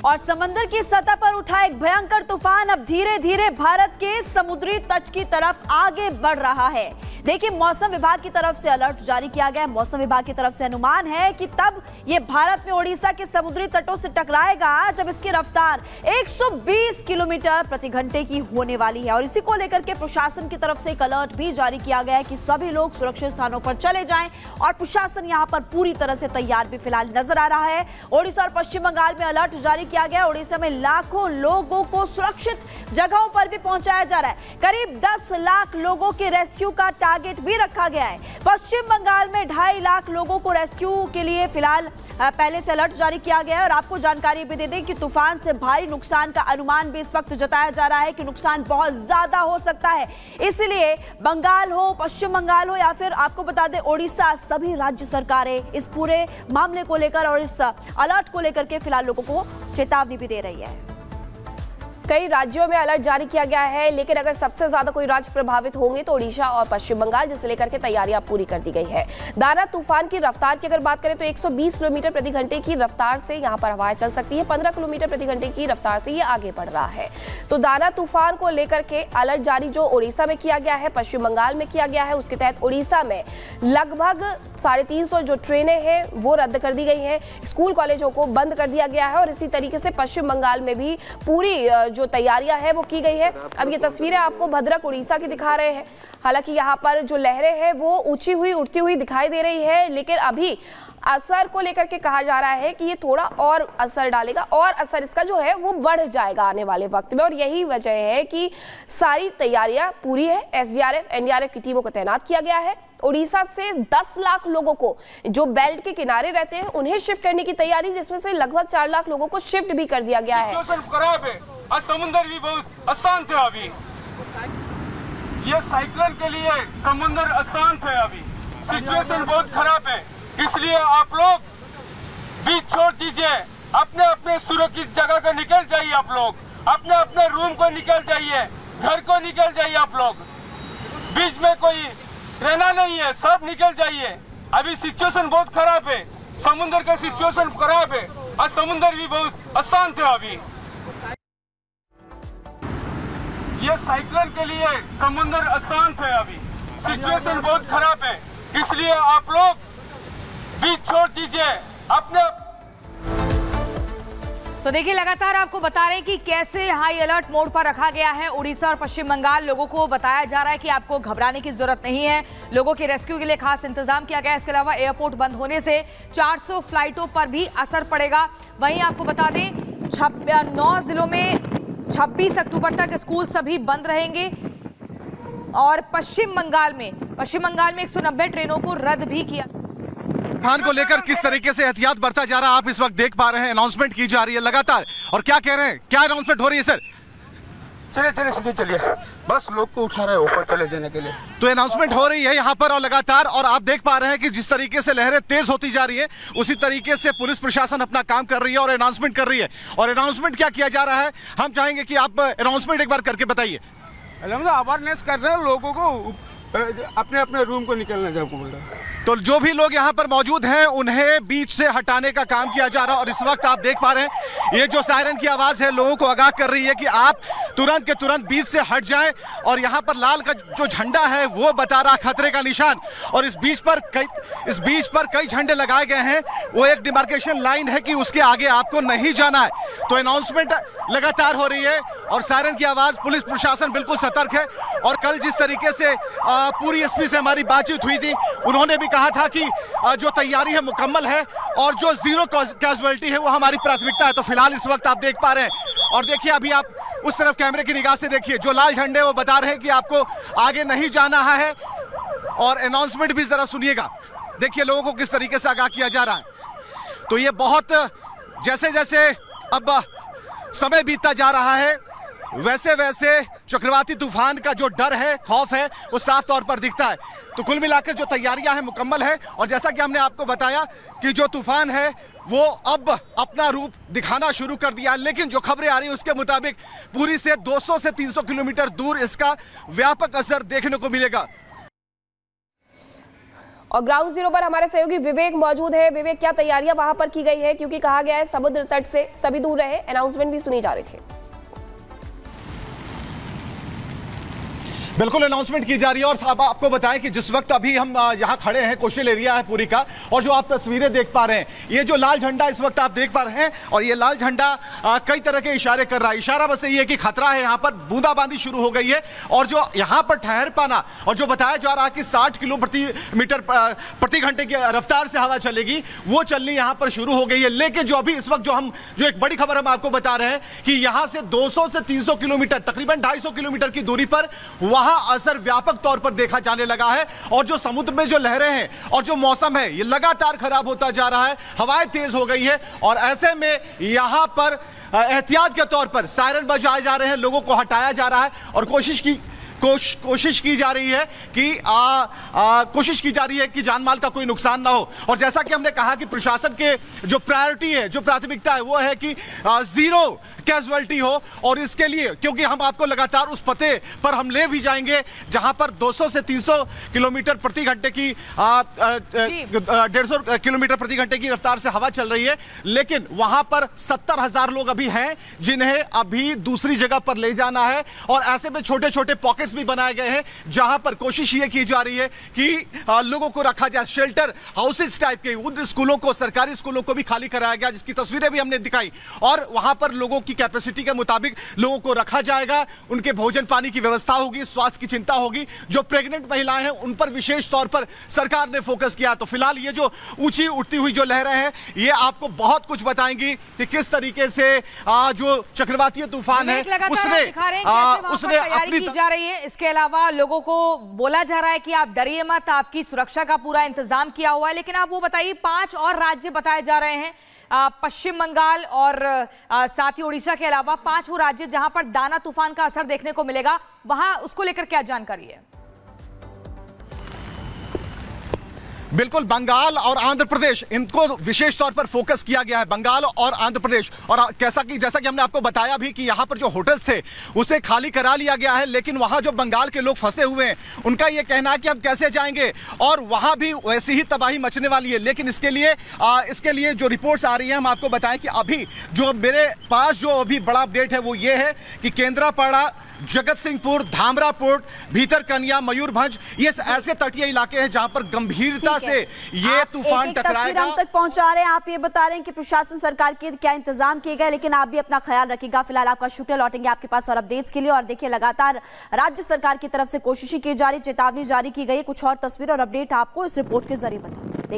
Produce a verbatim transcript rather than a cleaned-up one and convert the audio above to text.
और समंदर की सतह पर उठा एक भयंकर तूफान अब धीरे धीरे भारत के समुद्री तट की तरफ आगे बढ़ रहा है। देखिए, मौसम विभाग की तरफ से अलर्ट जारी किया गया है। मौसम विभाग की तरफ से अनुमान है कि तब ये भारत में ओडिशा के समुद्री तटों से टकराएगा जब इसकी रफ्तार एक सौ बीस किलोमीटर प्रति घंटे की होने वाली है। और इसी को लेकर के प्रशासन की तरफ से एक अलर्ट भी जारी किया गया है कि सभी लोग सुरक्षित स्थानों पर चले जाएं। और प्रशासन यहां पर पूरी तरह से तैयार भी फिलहाल नजर आ रहा है। ओडिशा और पश्चिम बंगाल में अलर्ट जारी किया गया। ओडिशा में लाखों लोगों को सुरक्षित जगहों पर भी पहुंचाया जा रहा है। करीब दस लाख लोगों के रेस्क्यू का टारगेट भी रखा गया है। पश्चिम बंगाल में ढाई लाख लोगों को रेस्क्यू के लिए फिलहाल पहले से अलर्ट जारी किया गया है। और आपको जानकारी भी दे दें कि तूफान से भारी नुकसान का अनुमान भी इस वक्त जताया जा रहा है कि नुकसान बहुत ज्यादा हो सकता है। इसलिए बंगाल हो, पश्चिम बंगाल हो या फिर आपको बता दें ओडिशा, सभी राज्य सरकारें इस पूरे मामले को लेकर और इस अलर्ट को लेकर के फिलहाल लोगों को चेतावनी भी दे रही है। कई राज्यों में अलर्ट जारी किया गया है, लेकिन अगर सबसे ज्यादा कोई राज्य प्रभावित होंगे तो ओडिशा और पश्चिम बंगाल, जिसे लेकर के तैयारियां पूरी कर दी गई है। दाना तूफान की रफ्तार की अगर बात करें तो एक सौ बीस किलोमीटर प्रति घंटे की रफ्तार से यहां पर हवाएं चल सकती है। पंद्रह किलोमीटर प्रति घंटे की रफ्तार से ये आगे बढ़ रहा है। तो दाना तूफान को लेकर के अलर्ट जारी जो ओडिशा में किया गया है, पश्चिम बंगाल में किया गया है। उसके तहत ओडिशा में लगभग साढ़े तीन सौ जो ट्रेनें हैं वो रद्द कर दी गई हैं। स्कूल कॉलेजों को बंद कर दिया गया है। और इसी तरीके से पश्चिम बंगाल में भी पूरी जो तैयारियां है वो की गई है। अब ये तस्वीरें आपको भद्रक उड़ीसा की दिखा रहे हैं। हालांकि यहाँ पर जो लहरें हैं वो ऊंची हुई उठती हुई दिखाई दे रही है, लेकिन अभी असर को लेकर के कहा जा रहा है कि ये थोड़ा और असर डालेगा और असर इसका जो है वो बढ़ जाएगा आने वाले वक्त में। और यही वजह है कि सारी तैयारियां पूरी है। एसडीआरएफ, एनडीआरएफ की टीमों को तैनात किया गया है। ओडिशा से दस लाख लोगों को जो बेल्ट के किनारे रहते हैं उन्हें शिफ्ट करने की तैयारी, जिसमें से लगभग चार लाख लोगों को शिफ्ट भी कर दिया गया है। समुद्र भी बहुत अशांत है। अभी ये साइक्लोन के लिए समुद्र अशांत है। अभी सिचुएशन बहुत खराब है। इसलिए आप लोग बीच छोड़ दीजिए, अपने अपने सुरक्षित जगह को निकल जाइए। आप लोग अपने अपने रूम को निकल जाइए, घर को निकल जाइए। आप लोग बीच में कोई रहना नहीं है, सब निकल जाइए। अभी सिचुएशन बहुत खराब है। समुद्र का सिचुएशन खराब है और समुद्र भी बहुत अशांत है। अभी ये साइक्लोन के लिए समुद्र अशांत है। अभी सिचुएशन बहुत खराब है। इसलिए आप लोग बीच छोड़ दीजिए अपने। तो देखिए, लगातार आपको बता रहे हैं कि कैसे हाई अलर्ट मोड पर रखा गया है उड़ीसा और पश्चिम बंगाल। लोगों को बताया जा रहा है कि आपको घबराने की जरूरत नहीं है। लोगों के रेस्क्यू के लिए खास इंतजाम किया गया है। इसके अलावा एयरपोर्ट बंद होने से चार सौ फ्लाइटों पर भी असर पड़ेगा। वहीं आपको बता दें नौ जिलों में छब्बीस अक्टूबर तक स्कूल सभी बंद रहेंगे। और पश्चिम बंगाल में पश्चिम बंगाल में एक सौ नब्बे ट्रेनों को रद्द भी किया। तूफान को लेकर किस तरीके से एहतियात बरता जा रहा है आप इस वक्त देख पा रहे हैं। अनाउंसमेंट की जा रही है लगातार। और क्या कह रहे हैं, क्या अनाउंसमेंट हो रही है सर? चलिए चलिए सीधे चलिए, बस लोग को उठा रहे हैं ऊपर चले जाने के लिए। तो अनाउंसमेंट हो रही है यहाँ पर और लगातार। और आप देख पा रहे हैं कि जिस तरीके से लहरें तेज होती जा रही है उसी तरीके से पुलिस प्रशासन अपना काम कर रही है और अनाउंसमेंट कर रही है। और अनाउंसमेंट क्या किया जा रहा है, हम चाहेंगे कि आप अनाउंसमेंट एक बार करके बताइए। अवेयरनेस कर रहे हैं लोगों को, अपने अपने रूम को निकलना जाओ बोल रहा है। तो जो भी लोग यहाँ पर मौजूद हैं उन्हें बीच से हटाने का काम किया जा रहा है। और इस वक्त आप देख पा रहे हैं ये जो सायरन की आवाज है लोगों को आगाह कर रही है कि आप तुरंत के तुरंत बीच से हट जाएं। और यहाँ पर लाल का जो झंडा है वो बता रहा खतरे का निशान। और इस बीच पर कई इस बीच पर कई झंडे लगाए गए हैं। वो एक डिमार्केशन लाइन है कि उसके आगे आपको नहीं जाना है। तो अनाउंसमेंट लगातार हो रही है और सायरन की आवाज, पुलिस प्रशासन बिल्कुल सतर्क है। और कल जिस तरीके से पूरी एसपी से हमारी बातचीत हुई थी, उन्होंने भी कहा था कि जो तैयारी है मुकम्मल है और जो जीरो कैजुअलिटी है वो हमारी प्राथमिकता है। तो फिलहाल इस वक्त आप देख पा रहे हैं। और देखिए, अभी आप उस तरफ कैमरे की निगाह से देखिए, जो लाल झंडे वो बता रहे हैं कि आपको आगे नहीं जाना है। और अनाउंसमेंट भी जरा सुनिएगा, देखिए लोगों को किस तरीके से आगाह किया जा रहा है। तो ये बहुत जैसे जैसे अब समय बीतता जा रहा है वैसे वैसे चक्रवाती तूफान का जो डर है, खौफ है, वो साफ तौर पर दिखता है। तो कुल मिलाकर जो तैयारियां हैं मुकम्मल है। और जैसा कि हमने आपको बताया कि जो तूफान है वो अब अपना रूप दिखाना शुरू कर दिया, लेकिन जो खबरें आ रही है उसके मुताबिक पूरी से दो सौ से तीन सौ किलोमीटर दूर इसका व्यापक असर देखने को मिलेगा। और ग्राउंड जीरो पर हमारे सहयोगी विवेक मौजूद है। विवेक, क्या तैयारियां वहां पर की गई है, क्योंकि कहा गया है समुद्र तट से सभी दूर रहे, अनाउंसमेंट भी सुनी जा रही थी। बिल्कुल अनाउंसमेंट की जा रही है और साहब आपको बताएं कि जिस वक्त अभी हम यहाँ खड़े हैं, कोस्टल एरिया है पूरी का, और जो आप तस्वीरें देख पा रहे हैं, ये जो लाल झंडा इस वक्त आप देख पा रहे हैं, और ये लाल झंडा कई तरह के इशारे कर रहा है। इशारा बस ये है कि खतरा है, यहाँ पर बूंदाबांदी शुरू हो गई है, और जो यहाँ पर ठहर पाना और जो बताया जा रहा है कि साठ किलो प्रति मीटर प्रति घंटे की रफ्तार से हवा चलेगी, वो चलनी यहाँ पर शुरू हो गई है। लेकिन जो अभी इस वक्त जो हम जो एक बड़ी खबर हम आपको बता रहे हैं कि यहाँ से दो सौ से तीन सौ किलोमीटर, तकरीबन ढाई सौ किलोमीटर की दूरी पर वहां असर व्यापक तौर पर देखा जाने लगा है, और जो समुद्र में जो लहरें हैं और जो मौसम है ये लगातार खराब होता जा रहा है, हवाएं तेज हो गई है, और ऐसे में यहां पर एहतियात के तौर पर सायरन बजाए जा रहे हैं, लोगों को हटाया जा रहा है और कोशिश की कोश, कोशिश की जा रही है कि आ, आ, कोशिश की जा रही है कि जानमाल का कोई नुकसान ना हो। और जैसा कि हमने कहा कि प्रशासन के जो प्रायोरिटी है, जो प्राथमिकता है, वो है कि आ, जीरो कैजुअलिटी हो, और इसके लिए क्योंकि हम आपको लगातार उस पते पर हम ले भी जाएंगे जहां पर दो सौ से तीन सौ किलोमीटर प्रति घंटे की डेढ़ सौ किलोमीटर प्रति घंटे की रफ्तार से हवा चल रही है, लेकिन वहां पर सत्तर हजार लोग अभी हैं जिन्हें अभी दूसरी जगह पर ले जाना है, और ऐसे में छोटे छोटे पॉकेट्स भी बनाए गए हैं जहां पर कोशिश ये की जा रही है कि आ, लोगों को रखा जाए, शेल्टर हाउसेस टाइप के। उन स्कूलों को, सरकारी स्कूलों को भी खाली कराया गया, जिसकी तस्वीरें भी हमने दिखाई, और वहां पर लोगों की कैपेसिटी के मुताबिक लोगों को रखा जाएगा, उनके भोजन पानी की व्यवस्था होगी, स्वास्थ्य की चिंता होगी। जो प्रेग्नेंट महिलाएं हैं उन पर विशेष तौर पर सरकार ने फोकस किया। तो फिलहाल ये जो ऊंची उठती हुई जो लहरें हैं, ये आपको बहुत कुछ बताएंगी कि किस तरीके से आ, जो चक्रवातीय तूफान है उसने उसने अपनी की जा रही है। इसके अलावा लोगों को बोला जा रहा है कि आप डरिए मत, आपकी सुरक्षा का पूरा इंतजाम किया हुआ है। लेकिन आप वो बताइए, पांच और राज्य बताए जा रहे हैं, पश्चिम बंगाल और साथ ही उड़ीसा के अलावा पांच वो राज्य जहां पर दाना तूफान का असर देखने को मिलेगा, वहां उसको लेकर क्या जानकारी है? बिल्कुल, बंगाल और आंध्र प्रदेश, इनको विशेष तौर पर फोकस किया गया है, बंगाल और आंध्र प्रदेश। और कैसा कि जैसा कि हमने आपको बताया भी कि यहाँ पर जो होटल्स थे उसे खाली करा लिया गया है, लेकिन वहाँ जो बंगाल के लोग फंसे हुए हैं उनका ये कहना है कि हम कैसे जाएंगे, और वहाँ भी वैसी ही तबाही मचने वाली है। लेकिन इसके लिए आ, इसके लिए जो रिपोर्ट्स आ रही हैं, हम आपको बताएं कि अभी जो मेरे पास जो अभी बड़ा अपडेट है वो ये है कि केंद्रापाड़ा, जगत सिंहपुर, धामरा पोर्ट, भीतरकनिया, मयूरभंज, ये ऐसे तटीय इलाके हैं जहां पर गंभीरता से ये तूफान टकराएगा। हम तक पहुंचा रहे हैं, आप ये बता रहे हैं कि प्रशासन, सरकार के क्या इंतजाम किए गए, लेकिन आप भी अपना ख्याल रखिएगा। फिलहाल आपका शुक्रिया, लौटेंगे आपके पास और अपडेट्स के लिए। और देखिए, लगातार राज्य सरकार की तरफ से कोशिशें की जा रही, चेतावनी जारी की गई। कुछ और तस्वीर और अपडेट आपको इस रिपोर्ट के जरिए बताते हैं।